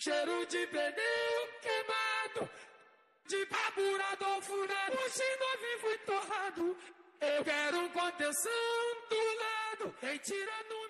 cheiro de pneu queimado, de carburador furado, o X9 foi torrado. Eu quero contenção do lado, vem tirando